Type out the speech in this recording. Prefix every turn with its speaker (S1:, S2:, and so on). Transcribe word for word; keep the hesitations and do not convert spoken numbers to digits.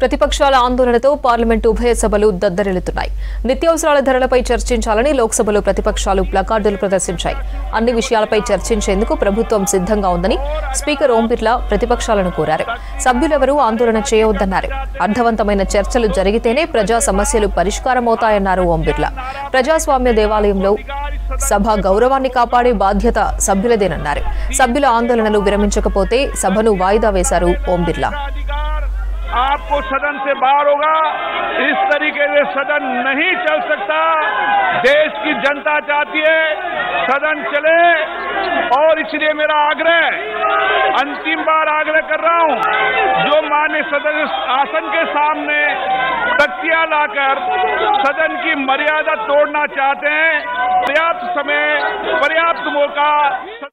S1: ప్రతిపక్షాల ఆందోళనతో పార్లమెంటు ఉభయ సభలు దద్దరిల్లుతున్నాయి. నిత్యావసరాల ధరలపై చర్చించాలని లోక్సభలో ప్రతిపక్షాలు ప్లకార్డులు ప్రదర్శించాయి. అన్ని విషయాలపై చర్చించేందుకు ప్రభుత్వం సిద్ధంగా ఉందని స్పీకర్ ఓం బిర్లా ప్రతిపక్షాలను కోరారు. సభ్యులెవరూ ఆందోళన చేయవద్దన్నారు. అర్థవంతమైన చర్చలు జరిగితేనే ప్రజా సమస్యలు పరిష్కారమవుతాయన్నారు ఓం బిర్లా. ప్రజాస్వామ్య దేవాలయంలో సభ గౌరవాన్ని కాపాడే బాధ్యత సభ్యులదేనన్నారు. సభ్యుల ఆందోళనలు విరమించకపోతే సభను వాయిదా వేశారు ఓం బిర్లా.
S2: आपको सदन से बाहर होगा, इस तरीके से सदन नहीं चल सकता। देश की जनता चाहती है सदन चले और इसलिए मेरा आग्रह, अंतिम बार आग्रह कर रहा हूं, जो माननीय सदन आसन के सामने तख्तियां लाकर सदन की मर्यादा तोड़ना चाहते हैं, पर्याप्त समय पर्याप्त मौका